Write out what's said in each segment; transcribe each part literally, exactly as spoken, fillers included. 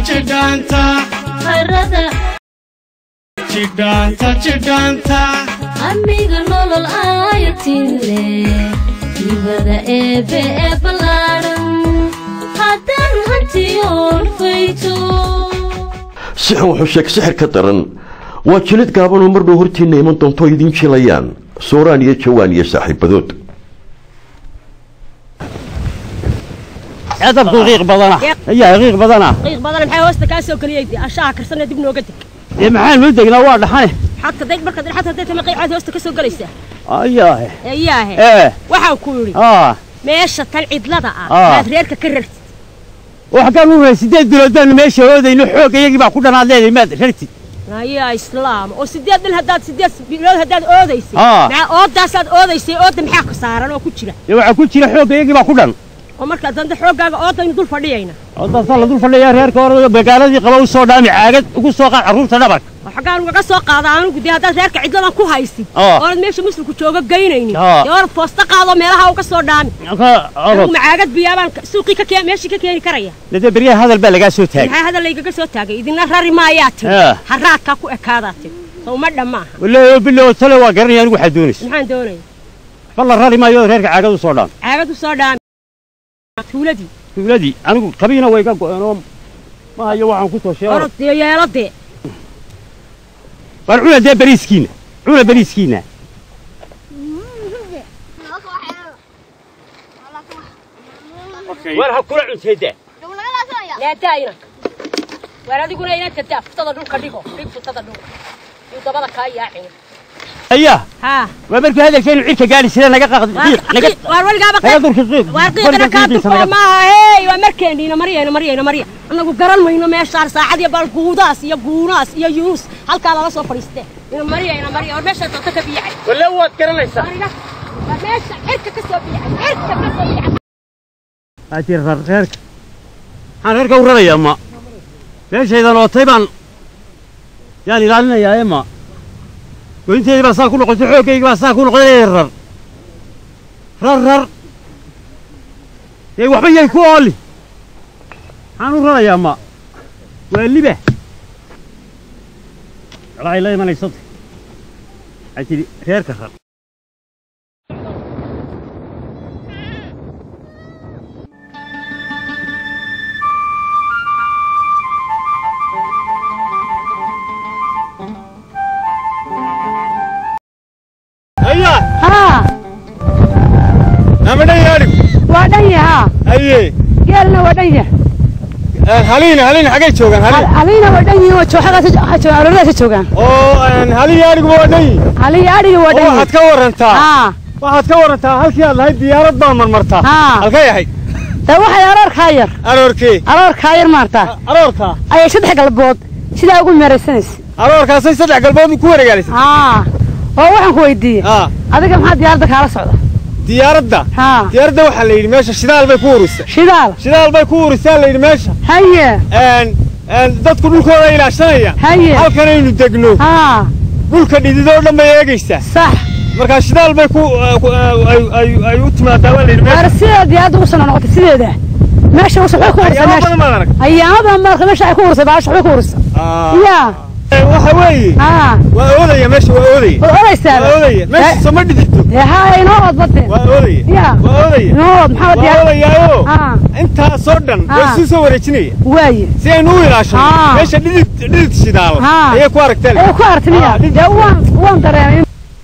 jidanta harada jidanta jidanta amiga nolol ayatile ibada ebe ebalaran hadan hantiyon fayto sixir wuxuu sheeg sixir ka daran waa jilid gaaban oo marba hortiina iman doonto idin jilayaan sooraan iyo jawaan iyo saaxiibadood هذا دقيق بدنا يا دقيق بدنا دقيق بدنا maxay hoosta ka soo galiyay ashaa karsana dib nooga dig ee maxaan loo degnaa waa dhaxane xatta dayg marka xatta dadka ma qeycad hoosta ka soo galaysa ayaahe ayaahe ee waxa ku yiri aa meesha tan cidlada ah aad reerka ka rartid wax ka u reey sideed biloodaan meesha oodayno xoog iyagii baa ku dhanaad leeyahay maad rartid naya islaam oo sideed bil hadaad sideed bilood hadaad oodaysay ma oodaasaad oodaysay ooda maxaa ka saaran oo ku jira waxa ku jira xoog iyagii baa ku dhan ومركز عند حوجاga oodayna dul fadhiyayna oodada la dul fadhiyaa reerka hore magaaladii qaba u soo dhaami caagad ugu soo qaad caruurta dhabar waxaan uga soo qaadaa anigu dii hada reerka cidladan ku haysid oo meesha muslimku jooga geynayni yoor foosta qaado meelaha uga soo dhaami ma caagad biyaaban suuqi ka keen meeshii ka keen karaya lada bariyaha hadal baa laga soo taagay maxaa hadal layga soo taagay idina rari maayaati haraadka ku ekaadaati soo ma dhamaa wallahi bilow tale waa garanay anigu waxa doonaysa maxaan doonay bal rari maayo reerka caagad u soo dhaam caagad u soo dhaam tuuladii tuuladii anigu qabiina way ka go'een ma hayo waxaan ku tooshay orod yeelade war cuna de bariiskiina cuna bariiskiina war ha kula cunteeda la taayna war adiguna inaad ka taaftada dhulka dhigo dhig futada dhulka iyo dabada ka yaacin أيه ها وبركي هذا الشيء العيش قال يصير نجا قاعد دقيق نجا وارول جابك وارقيق أنا كاتب ما هي ومركين هنا مريا هنا مريا هنا مريا أنا قرر ما هنا ماشي صار ساعة يا بالقوداس يا قوناس يا يونس هل كان الله صفر يسته هنا مريا هنا مريا ورمش تطلع بيعي ولا هو تكرر ليس ورمش حركة كسر بيعي حركة كسر بيعي أتير غيرك أنا غيرك ورا يا أما ليش إذا لو طيبا يعني لعلنا يا أما وانت اللي بس اكون قلت حوكي بس اكون غير رر رر يا وحبي يكون انا رر يا ما واللي به راي لا ما يصد عتي خير كخر ها أنا يارك ودنيا ها أيه قالنا ودنيا هلينا هلينا حاجة شوكان هلينا ودنيا وشو حاجة حاجة عرورة شوكان أوه هلي يارك ودني هلي يارك ودنيا أوه هتكور أنت ها وهتكور أنت هلك يلا هاي ديارة ضامن مرتا ها هلك يا هاي ده واحد أرور خير أرور كي أرور خير مرتا أرور كا أي شد حق البوت شد أقول مرسنس أرور كا سيد حق البوت كورة جالس ها هو واحد كويدي ها هذا كم حد ديارتك على صعدة ديارة ده ها ديارة ده وحلي ماشى شدال بيكورس شدال شدال بيكورس اللي ماشى هيا ان ان دad ku dhulkooda ilaashanaya هيا halkan aynu degno ها dhulka dhididoo dhan bay eegaysaa صح marka shidaal bay ku ay ay u timaadaa wala ilmaha arsiga diyaadu u soo noqotay sideeda meesha uu saxo ku ursa meesha ayaamada marka meesha ay ku ursa baash ku ursa ya waxa weeye ها waa oodaya meesha waa oodaya waa oodaysaa waa oodaya meesha sama dhidito ها inoo odbate waa oodaya ya waa oodaya inoo maxaa diyaar oodayaayo ها inta soo dhan way soo soo wareejinaya waaye si aynu u ilaashano meesha dhidid dhidid shidaal ay ku aragteen ay ku aragteen ya waan waan dareemay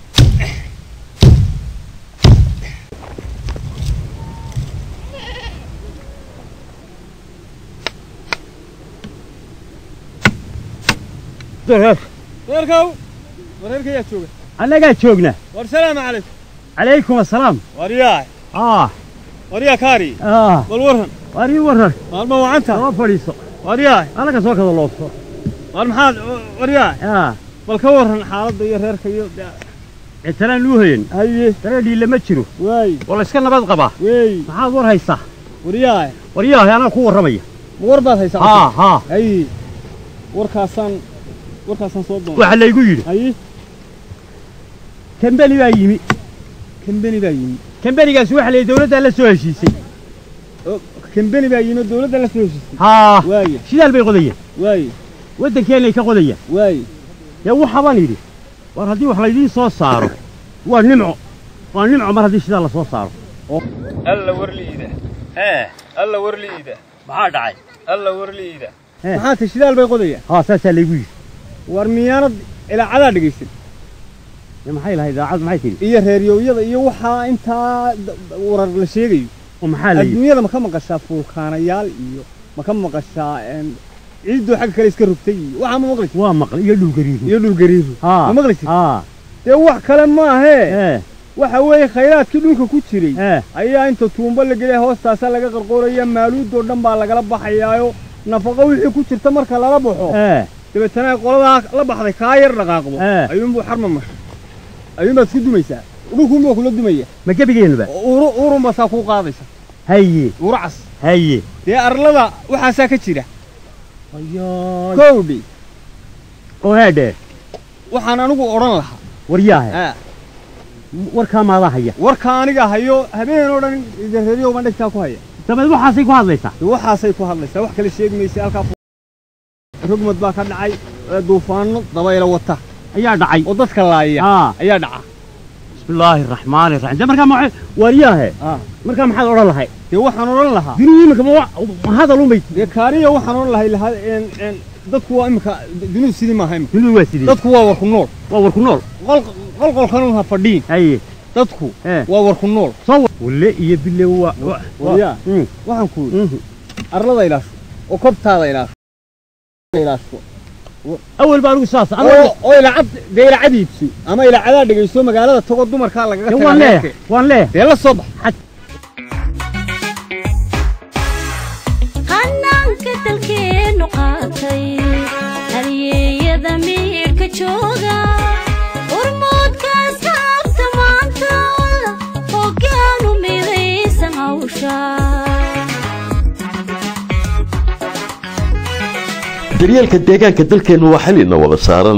وركو وركو يا شوقة أنا قاعد شوقنا والسلام عليكم عليكم السلام ورياي آه وريا كاري آه والورهن وري ورر مالما وعنتا ما فريسو ورياي أنا كسوك هذا اللوص والمحاد ورياي آه والكورهن حالد يا ريرك يو ترى نوهين أيه ترى دي لما تشرو واي والله سكنا بدقبة واي محاد ور هاي صح ورياي ورياه أنا كور رمية وربات هاي صح ها ها أي وركاسان وركاسان صوبون وحلا يقول أيه كم بني بايمي كم بني بايمي كم بني قاس وحلا دولة على سوى شيء كمبني باينو الدولة ده لسه ها واي shidaal bay qodayaan واي waddankeenay ka qodayaan واي yaa waxa baan yidhi war haddii wax laydiin soo saaro waa nimco waa nimco mar haddii shidaal la soo saaro alla warliida hee alla warliida maxaa dhacay alla warliida maxaa tashidaal bay qodayaan haa saasaa laygu yidhi war miyaanad ilaa cadaa dhegaysan maxay lahayd idaacad maxay tidhi iyo reeriyooyada iyo waxaa intaa warar la sheegayo oo maxaa la yidhi adduunyada ma ka maqashaa fulkaanayaal iyo ma ka maqashaa ciiddu xagga kale iska rogtay iyo waxaa ma maqlaysid waa maqal iyo dhulgariiru iyo dhulgariiru ma maqlaysid haa dee wax kale maahee ee waxa weeye khayraadkii dhulka ku jiray ee ayaa inta tuumba la geliyay hoostaasa laga qarqooraya maaluudoo dhan baa lagala baxayaayo nafaqo wixii ku jirta marka lala baxo ee dabeetana qoladaa la baxday kaa yar dhaqaaqdo ayuunbuu xarma masho ayuunbaad isku dumaysaa dhulkuunbaa kula dumaya ma gebigeenuba urun basaa kuu qaadaysa haye uracas haye dee arlada waxaasaa ka jira ayaa kowdhi oo heedhe waxaan anigu odhan lahaa waryaahe warkaa maadaa haya warka aniga hayo habeen oo dhan reeriyo baan dhegtaa ku haya dabeed waxaasay ku hadlaysaa waxaasay ku hadlaysaa wax kale sheegi maysa halkaa rugmad baa ka dhacay duufaano dabayla wata ayaa dhacay oo dadka laaya ayaa dhaca bismillaahi raxmaani raxiim de markaa maxay waryaahe markaa maxaad odhan lahay dee waxaan odhan lahaa duniya imika ma hadal unbay dee kaariya waxaan odhan lahay dadku waa imika dunidu sidii maaha imika dunidu waa sidii dadku waa warku nool waa warku nool qolqolkan ha fadhiin haye dadku waa warku nool soo wille iyo bille waa waryaa waxaan ku yidhi arlada ilaasho oo kobtaada ilaasho ilaasho أول بارو ساس أنا أو إلى عد غير عديد سو أما إلى عدد جيسو مقالة تقعد دمر كلا جت وان ليه وان ليه يلا الصبح قنان كتلكين نقاطي هلي ضمير كتشوغا ورمود كاساب سمانتا وكانوا ميغيسا عوشا daryeelka deegaanka dalkeenu waa xilina wada saaran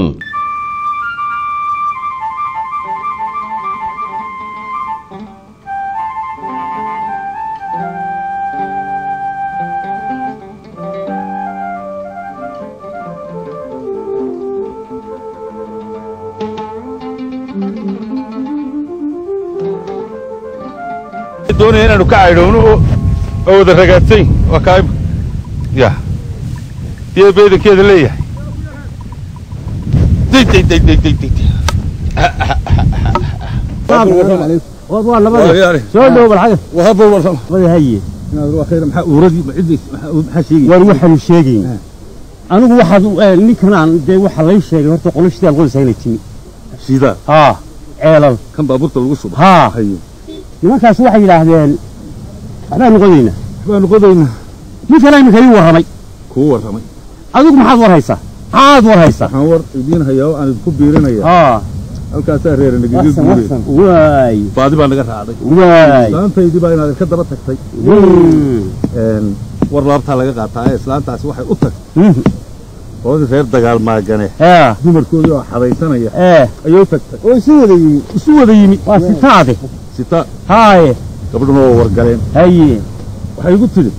doonayaan inaanu ka caydhowno oo wada ragaadsayn waa kaayb ya يا بيدك كذا ليه دي دي دي دي دي دي والله لا بد شو له بالحاجه وهبوا والله وهي هي انا خير ما وردي عدي ما شيء وروح الشيغي انا واحد نكران دي waxa lay sheegay horta qolashada qolsa inay timi sida ha ceelal kan baabuurta lagu subo ha hayo nimankaas waxay yiraahdeen waxaan qodayna waxaan qodayna ninkan ay makay waramay ku waramay adigu maxaad war haysaa maxaad war haysaa waxaan war idin hayaa aan ku biirinaya haa halkaas reer naga guuray waay baadi baa naga raacday waay islaantaydii baa inaad ka daba tagtay een war laabta laga qaataa islaantaasi waxay u tagtay oo reer dagaal maagane haa dumarkooda oo xadaysanaya ee ayuu tagtay oo isu wada yimi isu wada yimi waa sitaade sita haay gabadhuna oo wargaleen haye waxay ugu tiri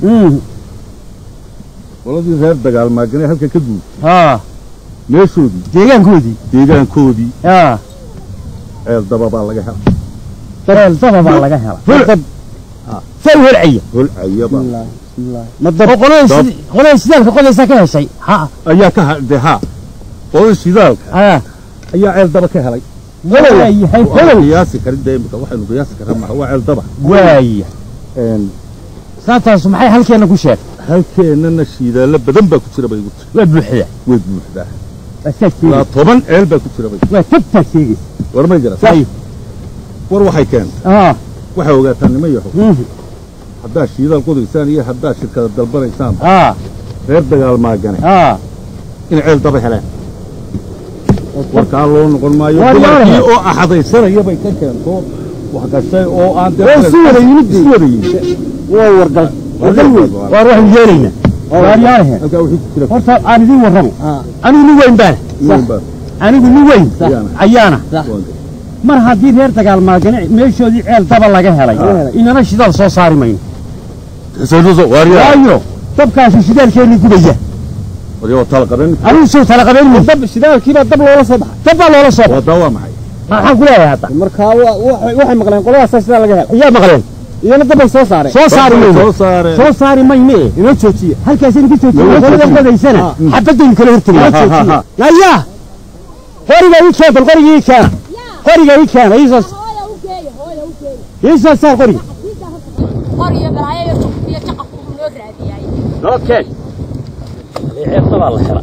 ولدي غير دجال ما جنيه هلك كدو ها ليشودي ديجان كودي ديجان كودي ها الضباب على جهة ترى الضباب على جهة فل فل هالعية هالعية بقى الله الله ما الضباب قلنا قلنا سيدالك قلنا سكها شيء ها أيها كه ده ها قلنا سيدالك ها أيها عيل ضباب كهلاي ولا أي حي فل قياسي كريم ده متوحد قياسي كريم هو عيل ضباب واي إن ساتاس maxay halkeena ku sheeg halkeena shiidaala badan baa ku jira bay gurtay waa buuxda way buuxda asagtii la toban eel baa ku jira bay waa tabta sheegay war ma jira say war waxay keen ah waxa ogaataan nima yaho hadaa shiidaal qodaysaan iyo hadaa shirkada dalbanaysaan ah reer dagaal ma ganay ah in eel daba helaan warka loo noqon maayo dumarkii oo axadaysanaya bay ka keento wax gashay oo aan suuda yimid suuda yimid waa wargal wargal weyn waa ruux yeelina waa yaarahe halka wixii ku jira horta aan idin warramo anigu nin weyn baan anigu nin weyn ayaana mar haddii reer dagaal maagane meeshoodii ceel daba laga helay inana shidaal soo saari mayno سيدوزو واريا ايوه dabkaasi shidaalkeeni gubaya وريو طلقبين anigu soo talaqabeen ma dab shidaalkiiba dab loola soo baxay dab baa loola soo ودا waa maxay maxaan ku leeyahay hadda markaa waxay maqleen qoladaas sida laga helo yaa maqleen iyana dab ay soo saareen soo saari mayno soo saare soo saari mayno inoo joojiye halkaas in ku joojiye qolada qadaysana xabadin kala hortagay naya qoriga ii keen qoriga ii keen qoriga ii keen iisoo hooya u geeyo hooya u geeyo iisoo saar qoriga qoriga balaayo iyo jaqaf uu noo raadiyay okay ciidda baa la xira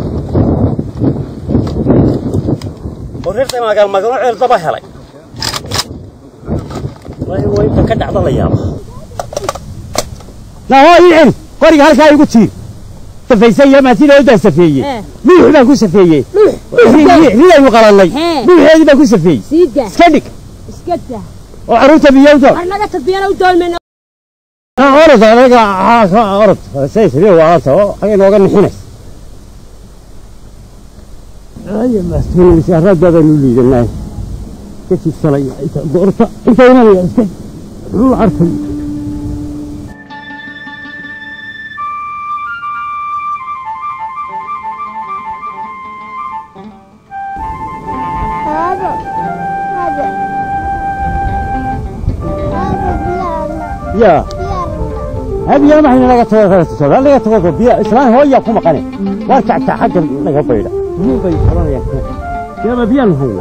qorreerta magal magal ciidda baa helay way way ka dhacda la yaabo la hooyin qoriga halka igu tiir safeysay ma tii loo safeeyay mid baa ku safeeyay mid ay qalalay mid baa ku safeeyay siida iska dhig iska daa oo caruurta biyowdo arnaga tadbiyana u doolmeen أورد أنا أورد سيف ليه وعاطه حين وقال نحنس أي مسؤول شهرات هذا اللي جناه كيف الصلاة أنت قرطة أنت وين يا أستاذ روح عرفني هذا هذا يا هذه يوم احنا لقيت ثلاثة شهور لقيت ثلاثة بيا إسلام هو يقوم قني وارجع تحقق لقى بيدا مو بيد خلاص يا أخي يا ما بيا هنا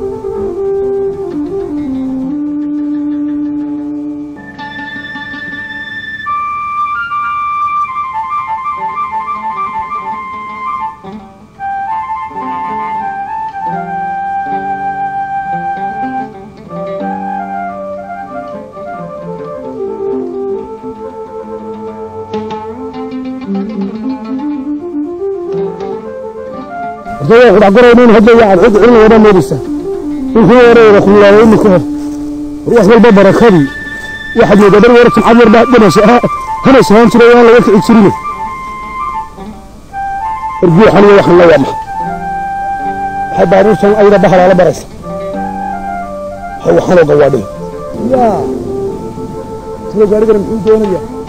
ده قد عقرونين هذا يعني عد عين ولا مدرسة وهو ورا رخو الله وينكم روح والببر خلي واحد يقدر ورث عمر بعد بس هنا سهان ترى ولا وقت يشرينه رجوع حلوة يا خلا يا حب عروس أي بحر على برس هو حلو قوادي يا تلو قاري قرن إنتونيا